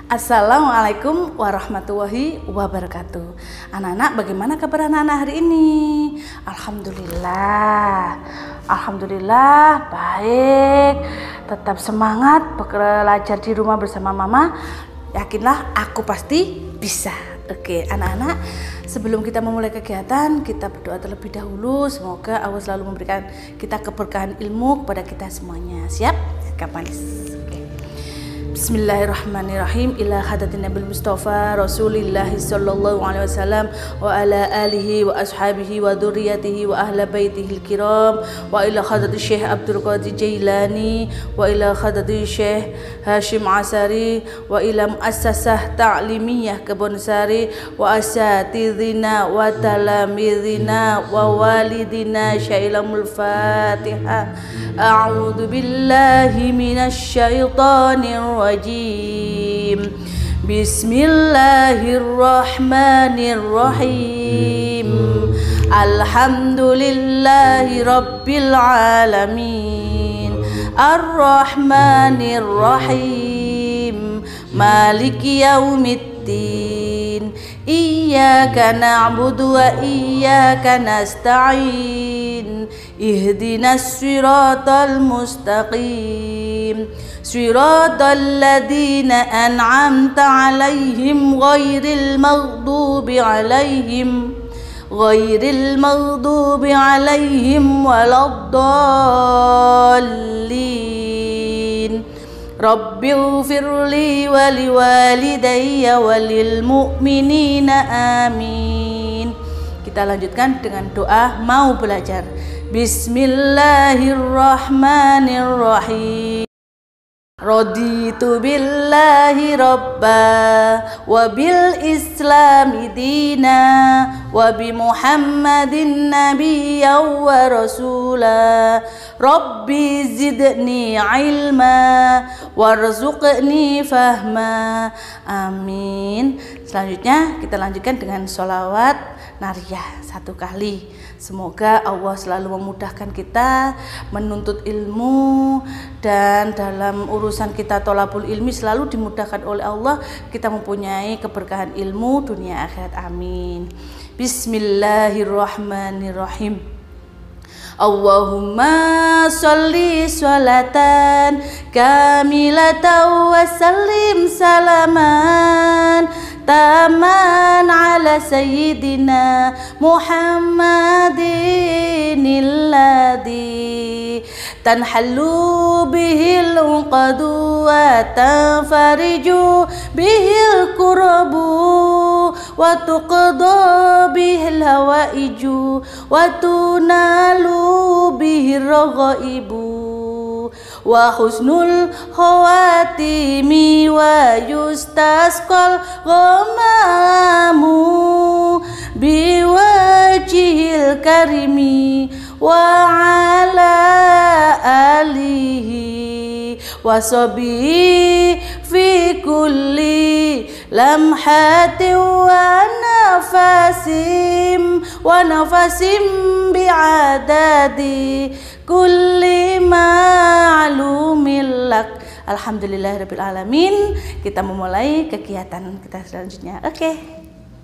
Assalamualaikum warahmatullahi wabarakatuh. Anak-anak, bagaimana kabar anak-anak hari ini? Alhamdulillah baik. Tetap semangat belajar di rumah bersama mama. Yakinlah aku pasti bisa. Oke, anak-anak, sebelum kita memulai kegiatan, kita berdoa terlebih dahulu. Semoga Allah selalu memberikan kita keberkahan ilmu kepada kita semuanya. Siap? Kapan? Bismillahirrahmanirrahim. Ila hadatin Nabil Mustafa Rasulillahi sallallahu alaihi wasallam wa ala alihi wa ashabihi wa dzurriyyatihi wa ahla baitihil kiram wa ila hadati Syekh Abdul Qadir Jailani wa ila hadati Syekh Hashim Asari wa ila muassasah ta'limiyah Kebonsari wa asatidina wa talamidina wa walidina syailamul Fatihah. A'udzu billahi minasy syaithanir rajim. Bismillahirrahmanirrahim. Alhamdulillahi rabbil alamin. Ar-Rahmanir-Rahim. Maliki yaumiddin. Iyyaka na'budu wa iyyaka nasta'in. Ihdinas siratal mustaqim. Siratal ladzina an'amta 'alaihim ghairil maghdubi 'alaihim waladdallin. Rabbighfirli wa liwalidayya walil mu'minina amin. Kita lanjutkan dengan doa mau belajar. Bismillahirrahmanirrahim. Raditu billahi rabba wa bil islami dina wa bi muhammadin nabiyya wa rasula. Rabbi zidni ilma warzuqni fahma. Amin. Selanjutnya kita lanjutkan dengan sholawat nariyah 1 kali. Semoga Allah selalu memudahkan kita menuntut ilmu, dan dalam urusan kita tholabul ilmi selalu dimudahkan oleh Allah. Kita mempunyai keberkahan ilmu dunia akhirat. Amin. Bismillahirrahmanirrahim. Allahumma sholli sholatan kamilatan wa sallim salaman taman ala sayyidina Muhammadin alladhi tanhallu bihil uqadu wa tanfariju bihil kurabu wa tuqda bihil hawaiju wa tunalu bihil raghaibu wa husnul khawatimi wa yustasqal ghamamu biwajhil karimi wa ala alihi wa sahbihi fi kulli lamhatin wa nafasim bi'adadi kulli ma'lumil lak. Alhamdulillahirabbil alamin. Kita memulai kegiatan kita selanjutnya. Oke.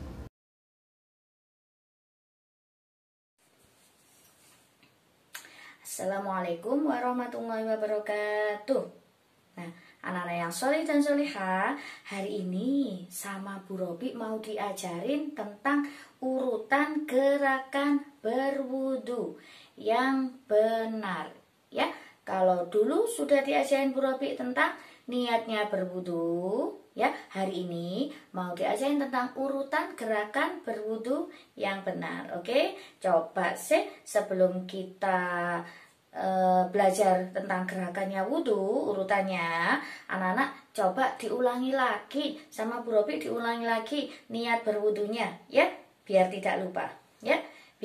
Assalamualaikum warahmatullahi wabarakatuh. Nah, anak-anak yang sholih dan sholihah, hari ini sama Bu Robi mau diajarin tentang urutan gerakan berwudu yang benar. Ya, kalau dulu sudah diajarin Bu Robi tentang niatnya berwudu, ya, hari ini mau diajarin tentang urutan gerakan berwudu yang benar. Oke, coba sih sebelum kita belajar tentang gerakannya wudu, urutannya, anak-anak coba diulangi lagi sama Bu Robi, diulangi lagi niat berwudunya, ya, biar tidak lupa, ya.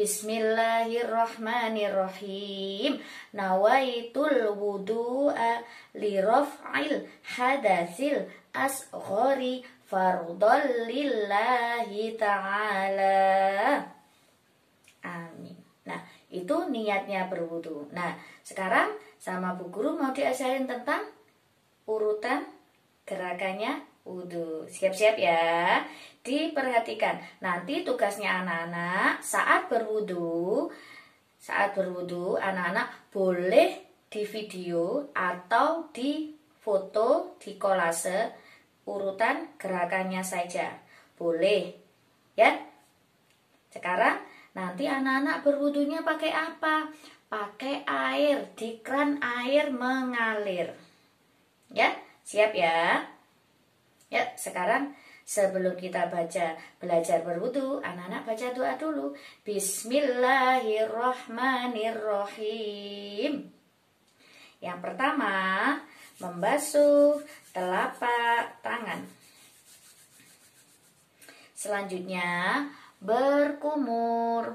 Bismillahirrahmanirrahim. Nawaitul wudu'a li raf'il hadatsil asghari fardhal lillahi ta'ala. Amin. Nah, itu niatnya berwudu. Nah, sekarang sama Bu Guru mau diajarin tentang urutan gerakannya wudhu. Siap-siap ya. Diperhatikan. Nanti tugasnya anak-anak saat berwudhu anak-anak boleh di video atau di foto, di kolase urutan gerakannya saja. Boleh ya. Sekarang nanti anak-anak berwudhunya pakai apa? Pakai air, di keran air mengalir. Ya, siap ya. Ya, sekarang sebelum kita belajar berwudu, anak-anak baca doa dulu. Bismillahirrahmanirrahim. Yang pertama, membasuh telapak tangan. Selanjutnya, berkumur.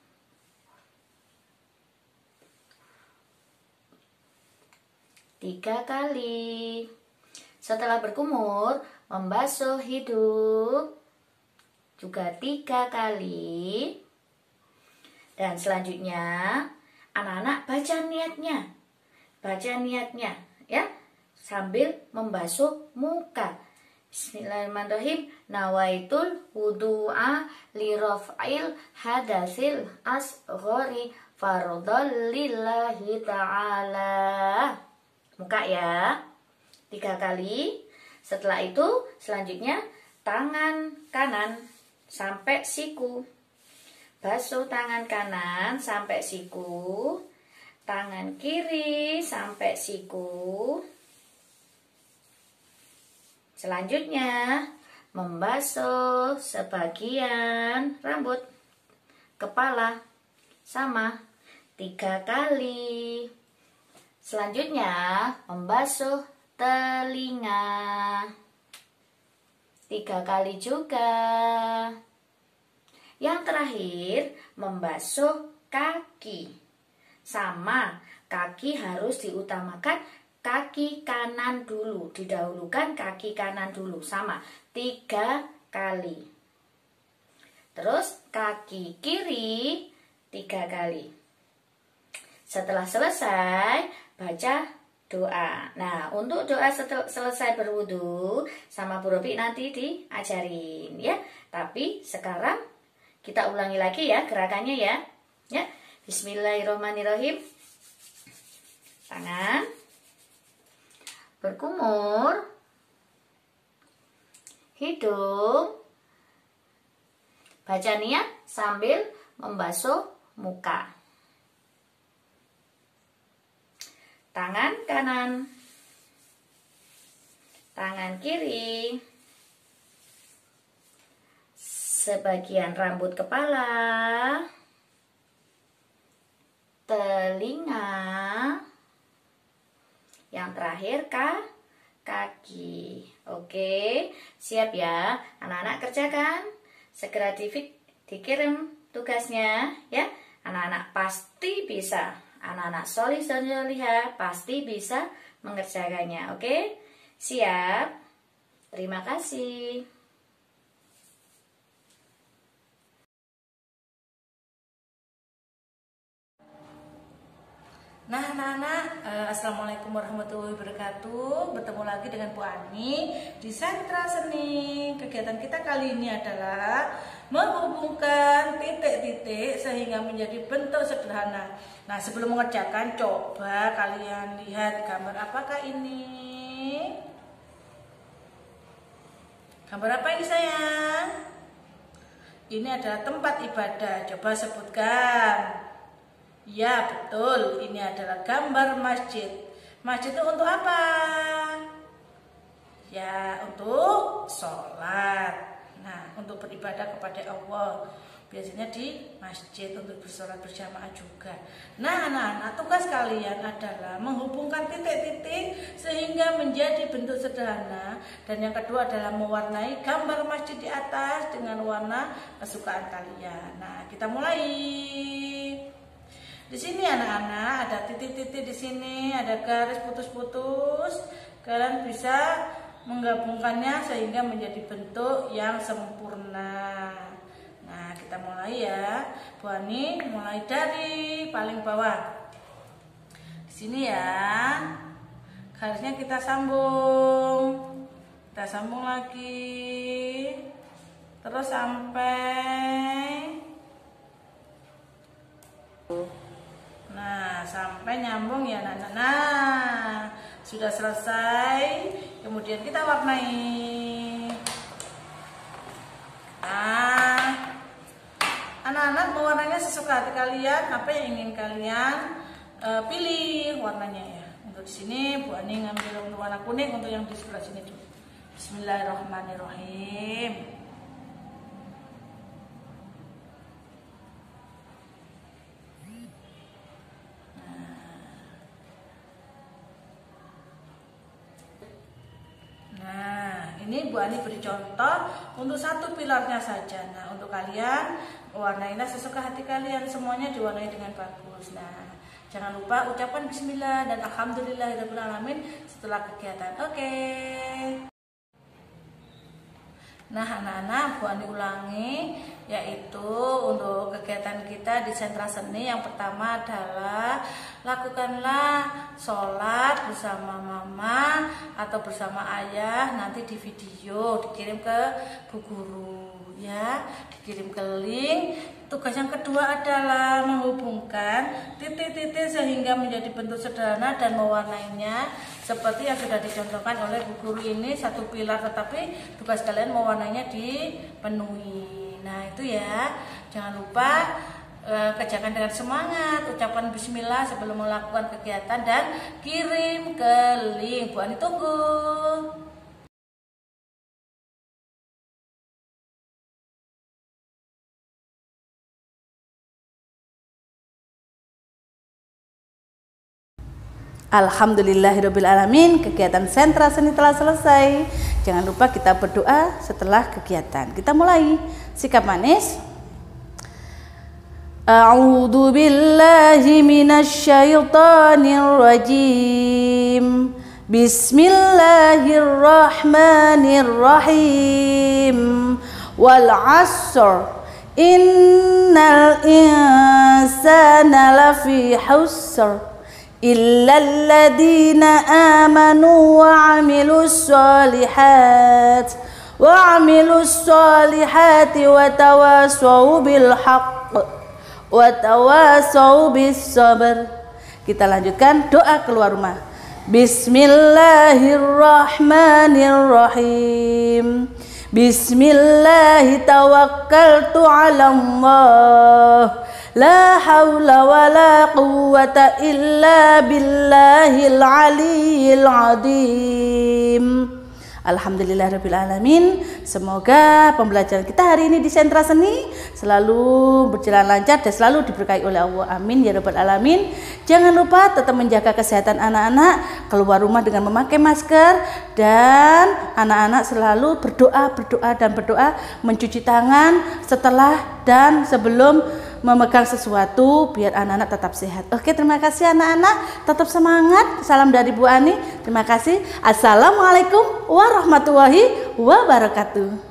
Tiga kali. Setelah berkumur, membasuh hidung juga 3 kali. Dan selanjutnya anak-anak baca niatnya. Baca niatnya ya, sambil membasuh muka. Bismillahirrahmanirrahim. Nawaitul wudu'a li raf'il hadasil asghari fardhal lillahi ta'ala. Muka ya. 3 kali. Setelah itu selanjutnya tangan kanan sampai siku. Basuh tangan kanan sampai siku. Tangan kiri sampai siku. Selanjutnya membasuh sebagian rambut, kepala sama 3 kali. Selanjutnya membasuh telinga 3 kali juga. Yang terakhir membasuh kaki. Sama, kaki harus diutamakan kaki kanan dulu. Didahulukan kaki kanan dulu. Sama, 3 kali. Terus kaki kiri 3 kali. Setelah selesai, baca doa. Nah, untuk doa selesai berwudu sama Bu Robi nanti diajarin ya. Tapi sekarang kita ulangi lagi ya gerakannya ya. Ya. Bismillahirrahmanirrahim. Tangan berkumur. Hidung. Baca niat sambil membasuh muka. Tangan kanan, tangan kiri, sebagian rambut kepala, telinga, yang terakhir kaki. Oke, siap ya. Anak-anak kerjakan. Segera dikirim tugasnya ya. Anak-anak pasti bisa. Anak-anak solih dan solihah pasti bisa mengerjakannya. Oke? Siap? Terima kasih. Nah anak-anak, Assalamualaikum warahmatullahi wabarakatuh. Bertemu lagi dengan Bu Ani di Sentra Seni. Kegiatan kita kali ini adalah menghubungkan titik-titik sehingga menjadi bentuk sederhana. Nah, sebelum mengerjakan, coba kalian lihat gambar apakah ini? Gambar apa ini sayang? Ini adalah tempat ibadah. Coba sebutkan. Ya, betul. Ini adalah gambar masjid. Masjid itu untuk apa? Ya, untuk sholat. Nah, untuk beribadah kepada Allah. Biasanya di masjid untuk bersolat berjamaah juga. Nah, anak-anak, tugas kalian adalah menghubungkan titik-titik sehingga menjadi bentuk sederhana. Dan yang kedua adalah mewarnai gambar masjid di atas dengan warna kesukaan kalian. Nah, kita mulai. Di sini anak-anak ada titik-titik di sini, ada garis putus-putus. Kalian bisa menggabungkannya sehingga menjadi bentuk yang sempurna. Nah, kita mulai ya. Bu Ani mulai dari paling bawah. Di sini ya. Garisnya kita sambung. Kita sambung lagi. Terus sampai sampai nyambung ya anak-anak. Nah, sudah selesai. Kemudian kita warnai. Nah, anak-anak mewarnanya sesuka hati kalian, apa yang ingin kalian pilih warnanya ya. Untuk di sini Bu Ani ngambil untuk warna kuning, untuk yang di sebelah sini dulu. Bismillahirrahmanirrahim. Ini Bu Ani beri contoh untuk satu pilarnya saja. Nah, untuk kalian warnailah sesuka hati kalian, semuanya diwarnai dengan bagus. Nah, jangan lupa ucapan bismillah dan alhamdulillahirabbil alamin setelah kegiatan. Oke. Nah, anak-anak, Bu Ani ulangi, yaitu untuk kegiatan kita di sentra seni yang pertama adalah lakukanlah sholat bersama mama atau bersama ayah, nanti di video dikirim ke Bu Guru ya, dikirim ke link. Tugas yang kedua adalah menghubungkan titik-titik sehingga menjadi bentuk sederhana dan mewarnainya seperti yang sudah dicontohkan oleh Bu Guru ini, satu pilar, tetapi tugas kalian mewarnainya dipenuhi. Nah, itu ya, jangan lupa kerjakan dengan semangat, ucapan bismillah sebelum melakukan kegiatan dan kirim ke link. Bu Ani tunggu. Alhamdulillahirabbil alamin, kegiatan sentra seni telah selesai. Jangan lupa kita berdoa setelah kegiatan. Kita mulai. Sikap manis. A'udzu billahi minasy syaithanir rajim. Bismillahirrahmanirrahim. Wal 'ashr. Innal insana lafi khusr. Illal ladzina amanu wa 'amilus solihati wa tawassaw bil haqq wa tawassaw bis sabr. Kita lanjutkan doa keluar rumah. Bismillahirrahmanirrahim. Bismillahi tawakkaltu 'ala Allah. La haula wa la quwwata illa billahil aliyyil azim. Alhamdulillahirabbil alamin. Semoga pembelajaran kita hari ini di sentra seni selalu berjalan lancar dan selalu diberkahi oleh Allah. Amin ya rabbal alamin. Jangan lupa tetap menjaga kesehatan anak-anak, keluar rumah dengan memakai masker, dan anak-anak selalu berdoa mencuci tangan setelah dan sebelum memegang sesuatu biar anak-anak tetap sehat. Oke, terima kasih anak-anak, tetap semangat. Salam dari Bu Ani. Terima kasih. Assalamualaikum warahmatullahi wabarakatuh.